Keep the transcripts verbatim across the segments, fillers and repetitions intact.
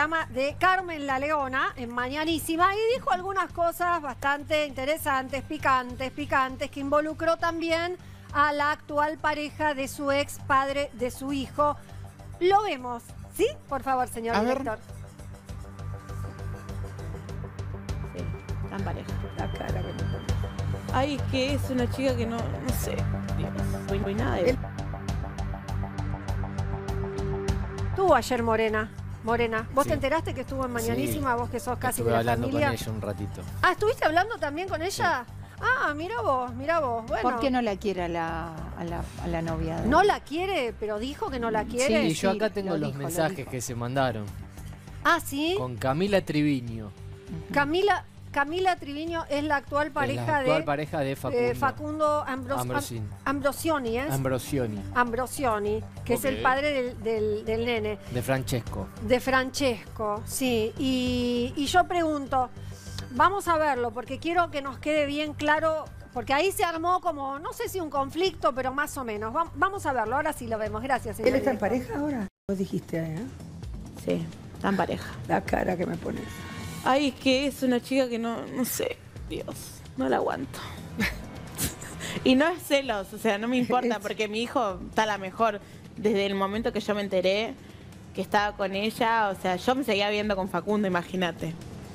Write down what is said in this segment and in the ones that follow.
programa de Carmen La Leona en Mañanísima y dijo algunas cosas bastante interesantes, picantes, picantes, que involucró también a la actual pareja de su ex padre de su hijo. Lo vemos, ¿sí? Por favor, señor a director. Ver. Sí, tan pareja. La cara que me pone. Ay, es que es una chica que no, no sé, Dios, no hay nada de... El- Estuvo ayer Morena. Morena, ¿vos Sí. te enteraste que estuvo en Mañanísima? Sí. Vos que sos casi Estuve de la hablando familia. con ella un ratito. Ah, ¿estuviste hablando también con ella? Ah, mira vos, mira vos. Bueno, ¿Por qué no la quiere a la, a la, a la novia? de- no la quiere, pero dijo que no la quiere. Sí, yo sí, acá tengo lo los dijo, lo mensajes dijo. que se mandaron. Ah, sí. Con Camila Triviño. Ujú. Camila, Camila Triviño es la actual pareja es la actual de pareja de Facundo. eh, Facundo Ambros- Ambrosini. Am- Ambrosioni, ¿es? Ambrosioni. Ambrosioni, que es el Ok. padre del, del- del nene, De Francesco. de Francesco, sí. Y, y yo pregunto, vamos a verlo, porque quiero que nos quede bien claro, porque ahí se armó como, no sé si un conflicto, pero más o menos. Va- vamos a verlo, ahora sí lo vemos. Gracias, señor ¿Él está en director. pareja ahora? Vos dijiste, ¿eh? Sí, tan pareja. La cara que me pones. Ay, es que es una chica que no, no sé, Dios, no la aguanto. Y no es celos, o sea, no me importa, porque mi hijo está a la mejor. Desde el momento que yo me enteré que estaba con ella, o sea, yo me seguía viendo con Facundo, imagínate.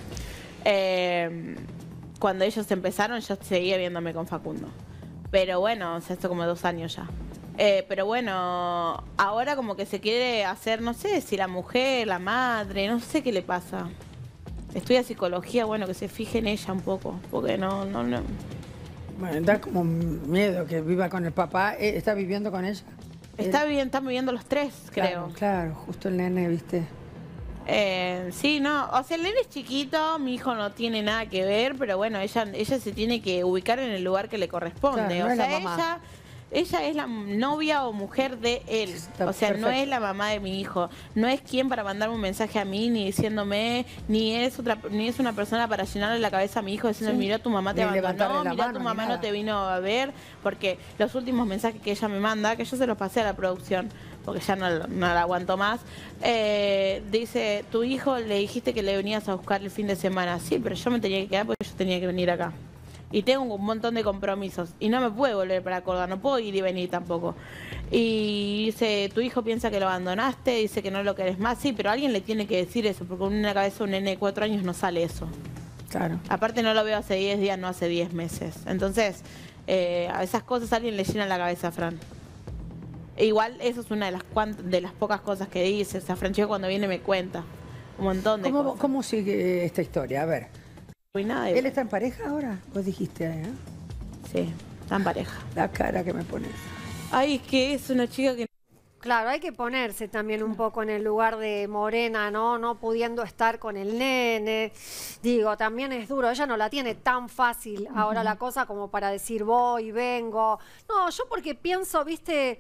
Eh, cuando ellos empezaron, yo seguía viéndome con Facundo. Pero bueno, o sea, esto como dos años ya. Eh, pero bueno, ahora como que se quiere hacer, no sé si la mujer, la madre, no sé qué le pasa. Estudia psicología, bueno, que se fije en ella un poco, porque no, no, no. Bueno, da como miedo que viva con el papá. Eh, ¿Está viviendo con ella? Está Él- bien, están viviendo los tres, creo. Claro, claro, justo el nene, ¿viste? Eh, sí, no, o sea, el nene es chiquito, mi hijo no tiene nada que ver, pero bueno, ella, ella se tiene que ubicar en el lugar que le corresponde. Claro, no o es la sea, mamá. ella, ella es la novia o mujer de él. Está O sea, no perfecto. es la mamá de mi hijo. No es quien para mandarme un mensaje a mí, ni diciéndome, ni es otra, ni es una persona para llenarle la cabeza a mi hijo diciendo, Sí. mira, tu mamá te Ni levantarle abandonó, la mira, mano, tu ni mamá no nada. te vino a ver, porque los últimos mensajes que ella me manda, que yo se los pasé a la producción, porque ya no, no la aguanto más, eh, dice, tu hijo le dijiste que le venías a buscar el fin de semana. Sí, pero yo me tenía que quedar porque yo tenía que venir acá. Y tengo un montón de compromisos. Y no me puedo volver para Córdoba, no puedo ir y venir tampoco. Y dice, tu hijo piensa que lo abandonaste, dice que no lo querés más. Sí, pero alguien le tiene que decir eso, porque en una cabeza de un nene de cuatro años no sale eso. Claro. Aparte no lo veo hace diez días, no hace diez meses. Entonces, eh, a esas cosas alguien le llena la cabeza a Fran. E igual eso es una de las cuant- de las pocas cosas que dice. O sea, Francesco cuando viene me cuenta un montón de ¿Cómo, cosas. ¿Cómo sigue esta historia? A ver. Y nada de- ¿Él está en pareja ahora? Vos dijiste, ¿eh? Sí, tan pareja. La cara que me pones. Ay, es que es una chica que... Claro, hay que ponerse también un poco en el lugar de Morena, ¿no? No pudiendo estar con el nene. Digo, también es duro. Ella no la tiene tan fácil ahora la cosa como para decir voy, vengo. No, yo porque pienso, viste,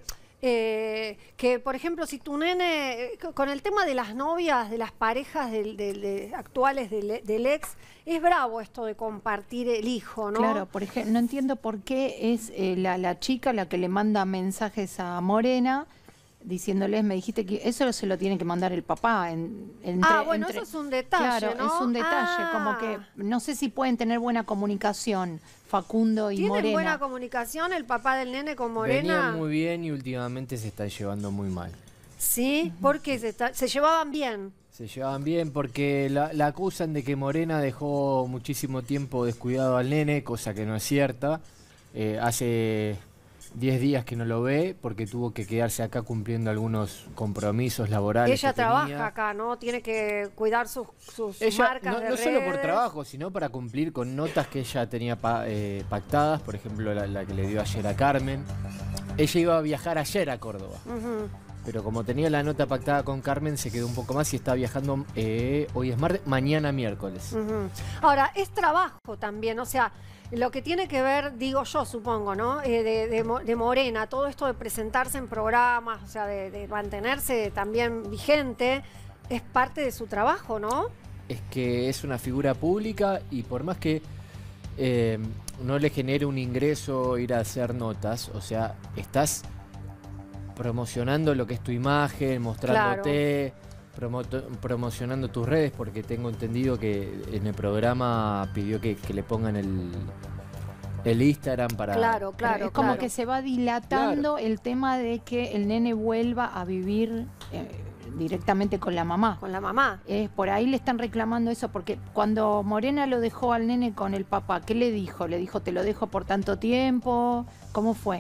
eh, que por ejemplo, si tu nene, eh, con el tema de las novias, de las parejas del- del- de- actuales del, del ex, es bravo esto de compartir el hijo, ¿no? Claro, por ejemplo, no entiendo por qué es eh, la, la chica la que le manda mensajes a Morena diciéndoles, me dijiste que eso se lo tiene que mandar el papá. En, entre- Ah, bueno, entre- eso es un detalle, Claro, ¿no? es un detalle, Ah. como que no sé si pueden tener buena comunicación Facundo y ¿Tienen Morena. buena comunicación el papá del nene con Morena? Venía muy bien y últimamente se están llevando muy mal. Sí, porque se, está- se llevaban bien. Se llevaban bien porque la, la acusan de que Morena dejó muchísimo tiempo descuidado al nene, cosa que no es cierta. Eh, hace diez días que no lo ve porque tuvo que quedarse acá cumpliendo algunos compromisos laborales. Ella que trabaja tenía. acá, ¿no? Tiene que cuidar sus, sus Ella, marcas no, de no solo por redes. trabajo, sino para cumplir con notas que ella tenía pa- eh, pactadas, por ejemplo la, la que le dio ayer a Carmen. Ella iba a viajar ayer a Córdoba, Ujú. pero como tenía la nota pactada con Carmen, se quedó un poco más y está viajando, eh, hoy es martes, mañana miércoles. Ujú. Ahora, es trabajo también, o sea, lo que tiene que ver, digo yo, supongo, ¿no? Eh, de, de Mo- de Morena, todo esto de presentarse en programas, o sea, de, de mantenerse también vigente, es parte de su trabajo, ¿no? Es que es una figura pública y por más que eh, no le genere un ingreso ir a hacer notas, o sea, estás promocionando lo que es tu imagen, mostrándote. promoto- promocionando tus redes, porque tengo entendido que en el programa pidió que, que le pongan el, el Instagram para... Claro, claro. es como claro. que se va dilatando el tema de que el nene vuelva a vivir eh, directamente con la mamá. Con la mamá. Eh, por ahí le están reclamando eso, porque cuando Morena lo dejó al nene con el papá, ¿qué le dijo? ¿Le dijo te lo dejo por tanto tiempo? ¿Cómo fue?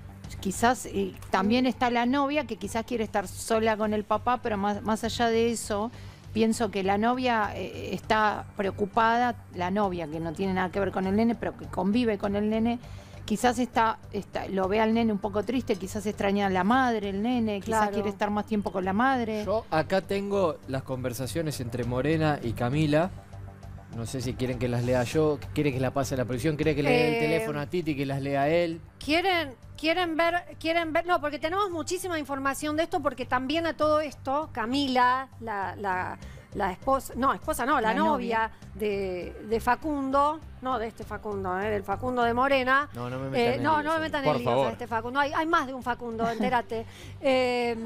Quizás eh, también está la novia que quizás quiere estar sola con el papá, pero más, más allá de eso, pienso que la novia eh, está preocupada, la novia que no tiene nada que ver con el nene, pero que convive con el nene, quizás está, está lo ve al nene un poco triste, quizás extraña a la madre, el nene, quizás Claro. quiere estar más tiempo con la madre. Yo acá tengo las conversaciones entre Morena y Camila. No sé si quieren que las lea yo, quieren que la pase a la producción, quieren que le dé Eh, el teléfono a Titi, que las lea a él. ¿Quieren, quieren ver, quieren ver, no, porque tenemos muchísima información de esto, porque también a todo esto, Camila, la, la, la esposa, no, esposa no, la, La novia, De, de Facundo, no de este Facundo, eh, del Facundo de Morena. No, no me metan Eh, en no, líos, no me eh. metan Por en líos favor. a este Facundo. Hay, hay más de un Facundo, entérate. Eh,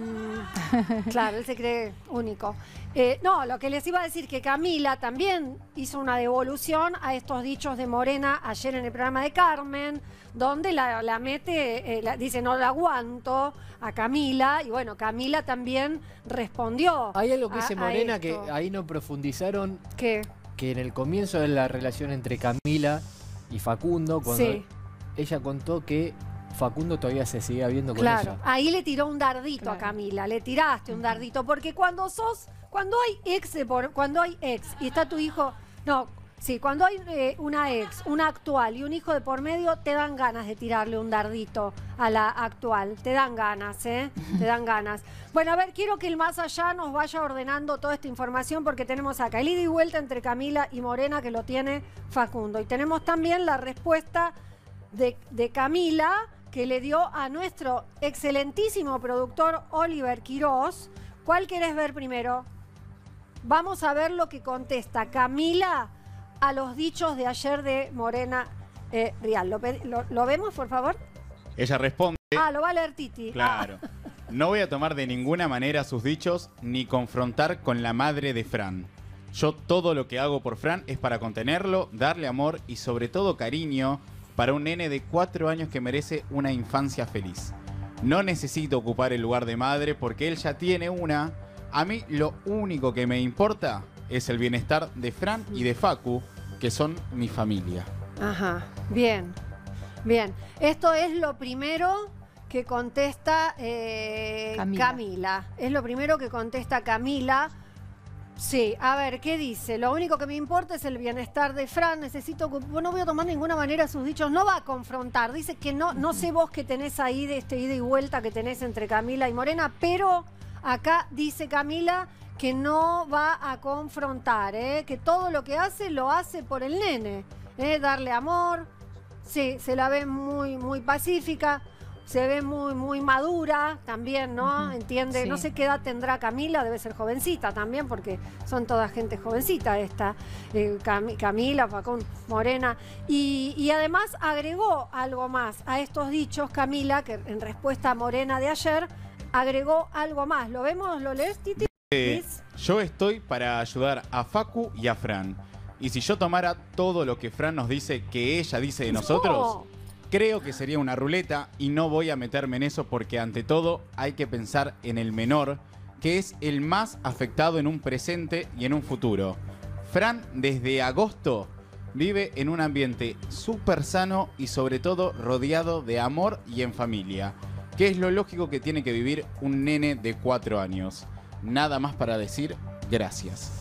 claro, él se cree único. Eh, no, lo que les iba a decir que Camila también hizo una devolución a estos dichos de Morena ayer en el programa de Carmen, donde la, la mete, eh, la- dice no la aguanto a Camila, y bueno, Camila también respondió. Hay algo que a- dice a Morena que esto. ahí no profundizaron, ¿Qué? que en el comienzo de la relación entre Camila y Facundo, cuando Sí. ella contó que Facundo todavía se seguía viendo con Claro, ella. ahí le tiró un dardito a Claro. Camila, le tiraste un dardito, porque cuando sos, cuando hay ex, de por- cuando hay ex y está tu hijo, no, sí, cuando hay eh, una ex, una actual y un hijo de por medio, te dan ganas de tirarle un dardito a la actual, te dan ganas, ¿eh? Te dan ganas. Bueno, a ver, quiero que el más allá nos vaya ordenando toda esta información, porque tenemos acá el ida y vuelta entre Camila y Morena, que lo tiene Facundo, y tenemos también la respuesta de, de Camila, que le dio a nuestro excelentísimo productor Oliver Quirós. ¿Cuál querés ver primero? Vamos a ver lo que contesta Camila a los dichos de ayer de Morena eh, Rial. ¿Lo, pedi- lo- lo vemos, por favor? Ella responde, Ah, lo va a leer Titi. claro, no voy a tomar de ninguna manera sus dichos ni confrontar con la madre de Fran. Yo todo lo que hago por Fran es para contenerlo, darle amor y sobre todo cariño para un nene de cuatro años que merece una infancia feliz. No necesito ocupar el lugar de madre porque él ya tiene una. A mí lo único que me importa es el bienestar de Fran y de Facu, que son mi familia. Ah, ajá, bien, bien. Esto es lo primero que contesta eh, Camila. Camila. Es lo primero que contesta Camila. Sí, a ver, ¿qué dice? Lo único que me importa es el bienestar de Fran. Necesito que... No voy a tomar de ninguna manera sus dichos. No va a confrontar. Dice que no, no sé vos que tenés ahí de este ida y vuelta que tenés entre Camila y Morena, pero acá dice Camila que no va a confrontar, ¿eh? Que todo lo que hace lo hace por el nene, ¿eh? Darle amor. Sí, se la ve muy, muy pacífica. Se ve muy, muy madura también, ¿no? Ujú, Entiende, sí. no sé qué edad tendrá Camila, debe ser jovencita también, porque son toda gente jovencita esta, eh, Cam- Camila, Facundo, Morena. Y, y además agregó algo más a estos dichos, Camila, que en respuesta a Morena de ayer, agregó algo más. ¿Lo vemos? ¿Lo lees, Titi? Eh, Please. yo estoy para ayudar a Facu y a Fran. Y si yo tomara todo lo que Fran nos dice que ella dice de nosotros, No. creo que sería una ruleta y no voy a meterme en eso porque ante todo hay que pensar en el menor, que es el más afectado en un presente y en un futuro. Fran desde agosto vive en un ambiente súper sano y sobre todo rodeado de amor y en familia, que es lo lógico que tiene que vivir un nene de cuatro años. Nada más para decir gracias.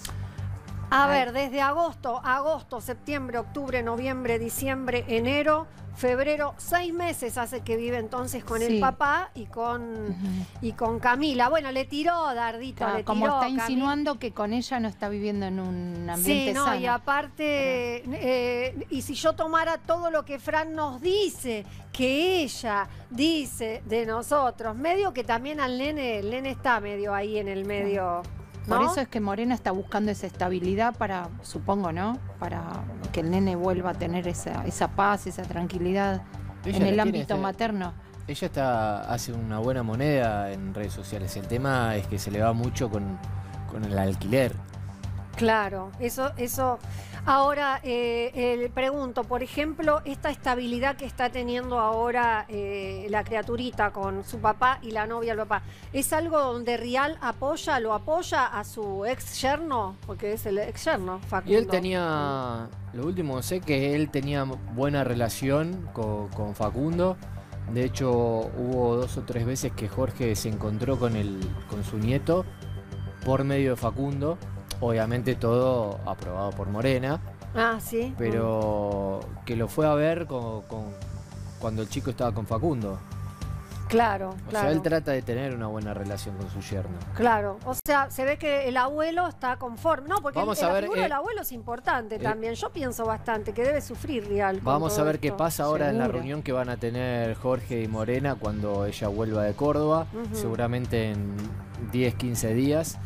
A Ay. ver, desde agosto, agosto, septiembre, octubre, noviembre, diciembre, enero, febrero, seis meses hace que vive entonces con el Sí. papá y con, Ujú. y con Camila. Bueno, le tiró Dardito, Está- le como tiró, está Cami- insinuando que con ella no está viviendo en un ambiente Sí, no, sano. y aparte, eh, y si yo tomara todo lo que Fran nos dice, que ella dice de nosotros, medio que también al nene, el nene está medio ahí en el medio, ¿no? Por eso es que Morena está buscando esa estabilidad para, supongo, ¿no? Para que el nene vuelva a tener esa, esa paz, esa tranquilidad Ella en la el tiene, ámbito este- materno. Ella está hace una buena moneda en redes sociales. El tema es que se le va mucho con, con el alquiler. Claro, eso, eso. Ahora, eh, eh, le pregunto, por ejemplo, esta estabilidad que está teniendo ahora eh, la criaturita con su papá y la novia del papá, ¿es algo donde Rial apoya, lo apoya a su ex yerno? Porque es el ex yerno, Facundo. Y él tenía, lo último sé que él tenía buena relación con, con Facundo. De hecho, hubo dos o tres veces que Jorge se encontró con, el, con su nieto por medio de Facundo. Obviamente todo aprobado por Morena. Ah, sí. Pero que lo fue a ver con, con- cuando el chico estaba con Facundo. Claro, O claro. sea, él trata de tener una buena relación con su yerno. Claro, o sea, se ve que el abuelo está conforme. No, porque Vamos el, a la ver, figura eh, del abuelo es importante eh, también. Yo pienso bastante que debe sufrir Rial. con Vamos a todo ver qué esto. pasa ahora en la Seguro. reunión que van a tener Jorge y Morena cuando ella vuelva de Córdoba, Ujú. seguramente en diez, quince días.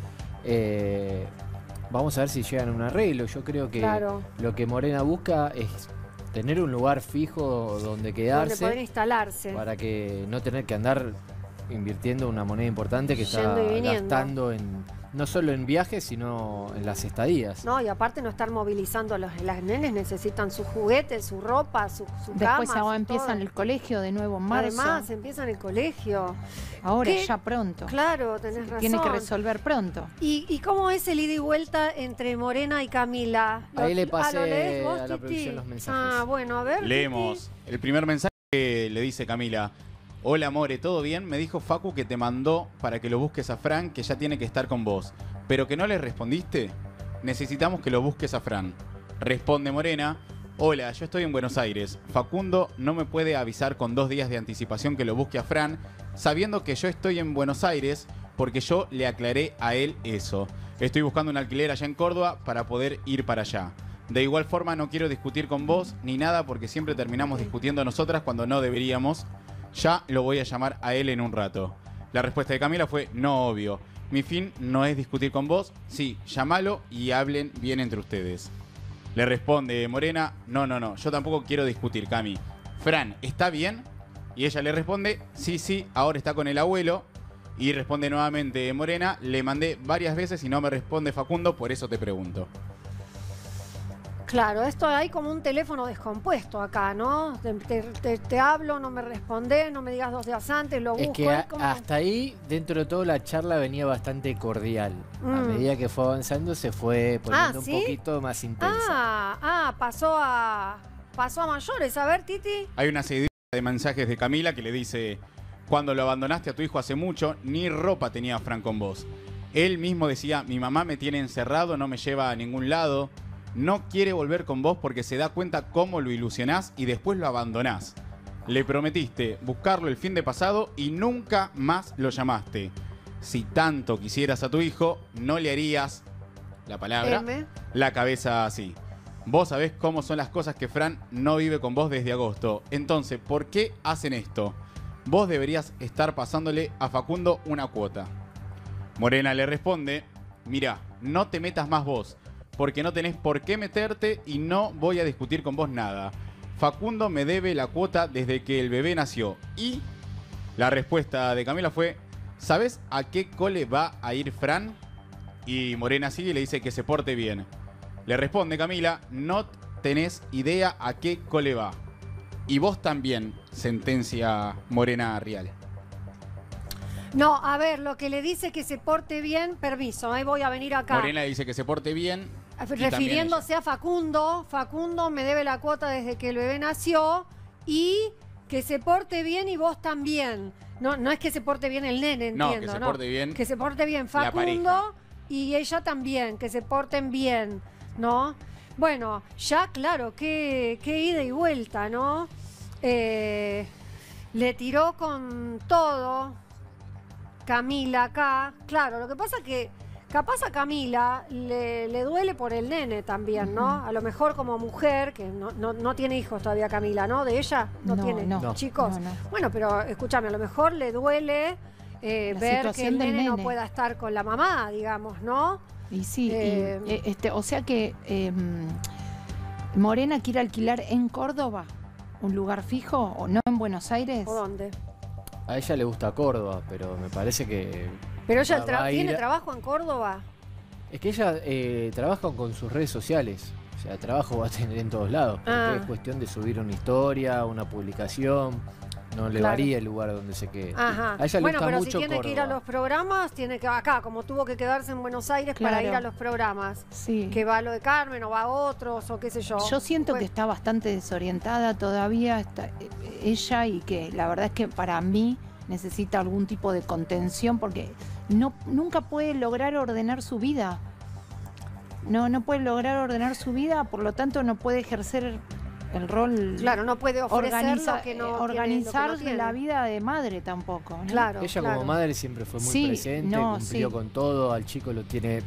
Eh, vamos a ver si llegan a un arreglo. Yo creo que Claro. lo que Morena busca es tener un lugar fijo donde Donde quedarse poder instalarse. para que no tener que andar invirtiendo una moneda importante que está Yendo y viniendo. gastando en no solo en viajes, sino en las estadías. No, y aparte no estar movilizando a los las nenes, necesitan sus juguetes, su ropa, su, su Después cama, ahora su empiezan todo. el colegio de nuevo en marzo. Además, empiezan el colegio. ahora ¿qué? ya pronto. Claro, tenés razón. Tiene que resolver pronto. ¿Y, ¿Y cómo es el ida y vuelta entre Morena y Camila? Ahí le ah, pasé ¿lo lees vos, a la Titi? producción los mensajes. Ah, bueno, a ver. Leemos. El primer mensaje que le dice Camila. Hola, More, ¿todo bien? Me dijo Facu que te mandó para que lo busques a Fran, que ya tiene que estar con vos. ¿Pero que no le respondiste? Necesitamos que lo busques a Fran. Responde Morena. Hola, yo estoy en Buenos Aires. Facundo no me puede avisar con dos días de anticipación que lo busque a Fran, sabiendo que yo estoy en Buenos Aires, porque yo le aclaré a él eso. Estoy buscando un alquiler allá en Córdoba para poder ir para allá. De igual forma no quiero discutir con vos ni nada porque siempre terminamos discutiendo nosotras cuando no deberíamos. Ya lo voy a llamar a él en un rato. La respuesta de Camila fue no, obvio. Mi fin no es discutir con vos. Sí, llámalo y hablen bien entre ustedes. Le responde Morena, no, no, no, yo tampoco quiero discutir, Cami. Fran, ¿está bien? Y ella le responde, sí, sí, ahora está con el abuelo. Y responde nuevamente Morena, le mandé varias veces y no me responde Facundo, por eso te pregunto. Claro, esto hay como un teléfono descompuesto acá, ¿no? Te, te- te- te hablo, no me respondes, no me digas dos días antes, lo Es busco. que a- como- hasta ahí, dentro de todo, la charla venía bastante cordial. A Mm. medida que fue avanzando, se fue poniendo Ah, ¿sí? un poquito más intensa. Ah, ah, pasó a pasó a mayores. A ver, Titi. Hay una serie de mensajes de Camila que le dice, cuando lo abandonaste a tu hijo hace mucho, ni ropa tenía Fran con vos. Él mismo decía, mi mamá me tiene encerrado, no me lleva a ningún lado. No quiere volver con vos porque se da cuenta cómo lo ilusionás y después lo abandonás. Le prometiste buscarlo el fin de pasado y nunca más lo llamaste. Si tanto quisieras a tu hijo, no le harías, la palabra, M. la cabeza así. Vos sabés cómo son las cosas que Fran no vive con vos desde agosto. Entonces, ¿por qué hacen esto? Vos deberías estar pasándole a Facundo una cuota. Morena le responde, mira, no te metas más vos, porque no tenés por qué meterte y no voy a discutir con vos nada. Facundo me debe la cuota desde que el bebé nació. Y la respuesta de Camila fue, ¿sabés a qué cole va a ir Fran? Y Morena sigue y le dice que se porte bien. Le responde Camila, no tenés idea a qué cole va. Y vos también, sentencia Morena Rial. No, a ver, lo que le dice que se porte bien, permiso, ahí voy a venir acá. Morena le dice que se porte bien. y también Refiriéndose a Facundo, Facundo me debe la cuota desde que el bebé nació y que se porte bien y vos también. No, no es que se porte bien el nene, No, entiendo. que se porte bien Que se porte bien la pareja. Facundo y ella también, que se porten bien, ¿no? Bueno, ya claro, qué, qué ida y vuelta, ¿no? Eh, le tiró con todo Camila acá. Claro, lo que pasa que capaz a Camila le, le duele por el nene también, ¿no? A lo mejor como mujer, que no, no, no tiene hijos todavía Camila, ¿no? De ella no, No, tiene no, chicos. no, no. Bueno, pero escúchame, a lo mejor le duele eh, La ver que situación el del nene, no nene. pueda estar con la mamá, digamos, ¿no? Y sí, y, Eh, eh, este, o sea que eh, Morena quiere alquilar en Córdoba un lugar fijo o no en Buenos Aires. ¿O dónde? A ella le gusta Córdoba, pero me parece que Pero ella Va- tra- va a ir tiene a- trabajo en Córdoba. Es que ella eh, trabaja con sus redes sociales. O sea, trabajo va a tener en todos lados. Porque Ah. es cuestión de subir una historia, una publicación. No le Claro. varía el lugar donde se quede. Ajá. A ella le Bueno, gusta pero mucho si tiene que ir a Córdoba. los programas, tiene que acá, como tuvo que quedarse en Buenos Aires para Claro. ir a los programas. Sí. Que va a lo de Carmen o va a otros o qué sé yo. Yo siento Pues, que está bastante desorientada todavía está, eh, ella y que la verdad es que para mí necesita algún tipo de contención porque no, nunca puede lograr ordenar su vida. No, no puede lograr ordenar su vida, por lo tanto no puede ejercer el rol, Claro, no puede ofrecer organiza- lo que no eh, tiene, organizar lo que no tiene. la vida de madre tampoco. ¿no? Claro, Ella claro. como madre siempre fue muy Sí, presente, no, cumplió sí. con todo, al chico lo tiene...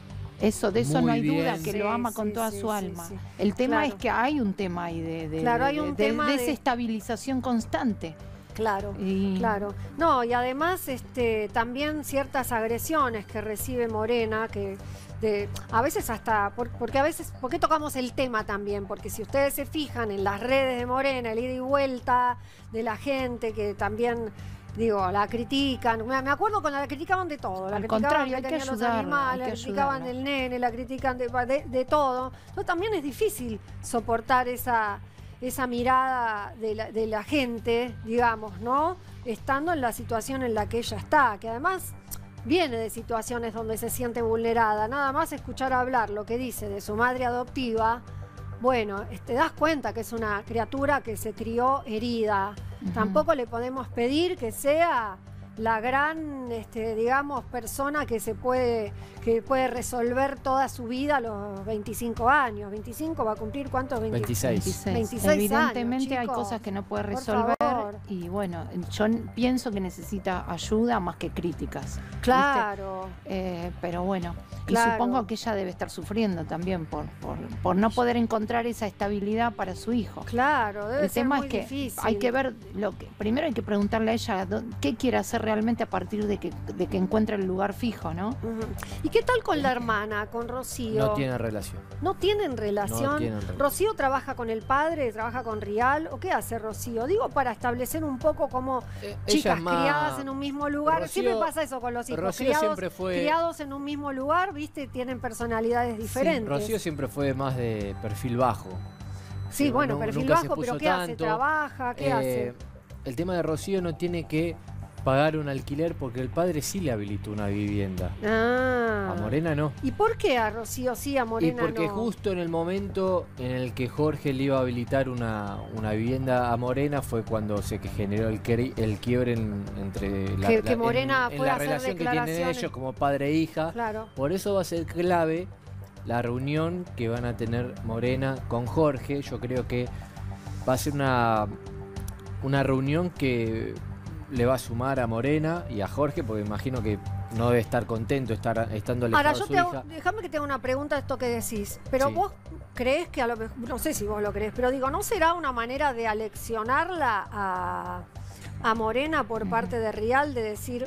Eso, de eso Muy no hay bien. duda, que Sí, lo ama con sí, toda sí, su sí, alma. sí. El tema Claro. es que hay un tema ahí de, de, Claro, de- hay un de- tema de de- desestabilización constante. Claro, Y- claro. No, y además este, también ciertas agresiones que recibe Morena, que de, a veces hasta, por- porque a veces, ¿por qué tocamos el tema también? Porque si ustedes se fijan en las redes de Morena, el ida y vuelta de la gente que también... Digo, la critican. Me me acuerdo cuando la criticaban de todo. La Al criticaban contrario, que hay que tenían los ayudarla, animales, hay la que criticaban ayudarla. el nene, la critican de, de- de todo. Entonces también es difícil soportar esa, esa mirada de la, de la gente, digamos, ¿no? Estando en la situación en la que ella está, que además viene de situaciones donde se siente vulnerada. Nada más escuchar hablar lo que dice de su madre adoptiva, bueno, te das cuenta que es una criatura que se crió herida. Ujú. Tampoco le podemos pedir que sea la gran, este, digamos, persona que se puede, que puede resolver toda su vida a los veinticinco años. veinticinco va a cumplir ¿cuántos? veinte veintiséis. veintiséis. veintiséis Evidentemente años, hay chicos. cosas que no puede Por resolver favor. y bueno, yo n- pienso que necesita ayuda más que críticas. ¿viste? Claro. Eh, pero bueno, Claro. y supongo que ella debe estar sufriendo también por, por, por no poder encontrar esa estabilidad para su hijo. Claro, debe El ser tema muy es que difícil. hay que ver lo que primero hay que preguntarle a ella dó- qué quiere hacer realmente a partir de que, de que encuentre el lugar fijo, ¿no? Ujú. ¿Y qué tal con la hermana, con Rocío? No tiene relación. ¿No tienen relación? No tienen relación. ¿Rocío trabaja con el padre, trabaja con Rial? ¿O qué hace Rocío? Digo, para establecer un poco como Eh, ella chicas es más- criadas en un mismo lugar. Rocío- Siempre pasa eso con los hijos. Rocío criados, siempre fue- criados en un mismo lugar, ¿viste? Tienen personalidades diferentes. Rocío siempre fue más de perfil bajo. Sí, No- bueno, no- perfil nunca se bajo, pero puso ¿qué hace? tanto. ¿Trabaja? ¿Qué Eh, hace? El tema de Rocío no tiene que pagar un alquiler porque el padre sí le habilitó una vivienda. Ah. A Morena no. ¿Y por qué a Rocío sí, a Morena Y porque no? justo en el momento en el que Jorge le iba a habilitar una, una vivienda a Morena fue cuando se que generó el, cri- el quiebre en- entre la, Que- que la- Morena en, en fue la a hacer relación que tienen declaraciones. ellos como padre e hija. Claro. Por eso va a ser clave la reunión que van a tener Morena con Jorge. Yo creo que va a ser una, una reunión que le va a sumar a Morena y a Jorge, porque imagino que no debe estar contento estar estando alejado Ahora, de yo su te hago, hija. déjame que te haga una pregunta de esto que decís. Pero Sí. vos crees que a lo mejor, no sé si vos lo crees, pero digo, ¿no será una manera de aleccionarla a, a Morena por parte de Rial de decir,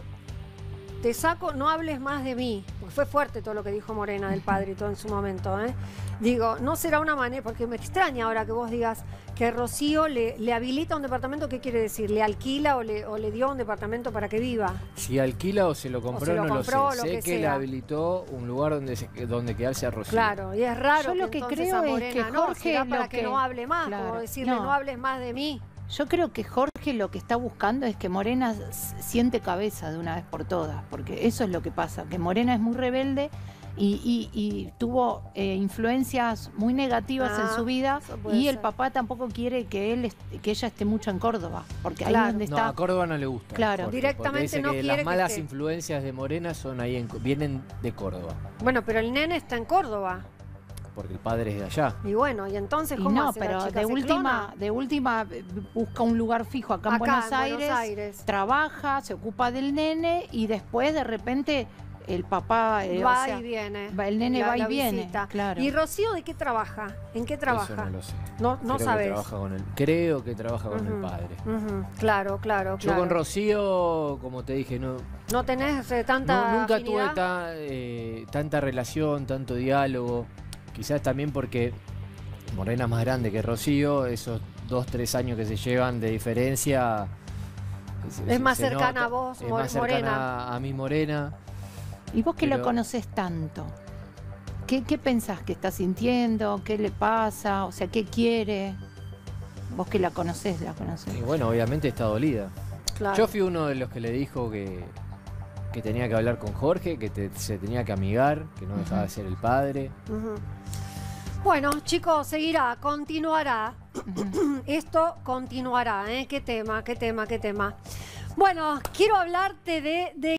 te saco, no hables más de mí? Porque fue fuerte todo lo que dijo Morena del padre y todo en su momento, ¿eh? Digo, no será una manera, porque me extraña ahora que vos digas que Rocío le, le habilita un departamento, ¿qué quiere decir? ¿Le alquila o le, o le dio un departamento para que viva? Si alquila o se lo compró, se lo no compró, lo sé. lo Sé que que, sea. le habilitó un lugar donde, se- donde quedarse a Rocío. Claro, y es raro Yo lo que entonces creo a es Morena que no, Jorge será lo para que, que- no hable más, claro, como decirle no. no. hables más de mí. Yo creo que Jorge lo que está buscando es que Morena s- siente cabeza de una vez por todas, porque eso es lo que pasa, que Morena es muy rebelde y, y- y tuvo eh, influencias muy negativas Ah, en su vida eso puede y el ser. papá tampoco quiere que él est- que ella esté mucho en Córdoba, porque ahí Claro. es donde No, está. a Córdoba no le gusta. Claro. Jorge, Directamente porque dice no que quiere que las malas esté. influencias de Morena son ahí en, vienen de Córdoba, Bueno, pero el nene está en Córdoba. porque el padre es de allá. Y bueno, y entonces, Y ¿cómo no, hace la pero chica? de ¿Se última, clona? de última eh, busca un lugar fijo acá, en, Acá, Buenos, en Buenos Aires, Aires. trabaja, se ocupa del nene y después de repente el papá eh, Va o sea, y viene. va- el nene la- va y la viene, visita. claro. ¿Y Rocío de qué trabaja? ¿En qué trabaja? Eso no lo sé. No, no Creo que sabes. trabaja con el, creo que trabaja con el Ujú, padre. ujú, Claro, claro, Yo claro. con Rocío, como te dije, no, ¿No tenés eh, tanta no- nunca afinidad? tuve ta- eh, tanta relación, tanto diálogo. Quizás también porque Morena es más grande que Rocío, esos dos, tres años que se llevan de diferencia. se- Es más se cercana nota. a vos, es Mor- más cercana Morena. a mí Morena. Y vos que lo Pero- conoces tanto, ¿Qué, ¿Qué pensás que está sintiendo? ¿Qué le pasa? O sea, ¿qué quiere? Vos que la conocés, la conocés. Y bueno, obviamente está dolida. Claro. Yo fui uno de los que le dijo que, que tenía que hablar con Jorge, que te- se tenía que amigar, que no dejaba de ser el padre. Ujú. Bueno, chicos, seguirá, continuará. Esto continuará, ¿eh? Qué tema, qué tema, qué tema. Bueno, quiero hablarte de... de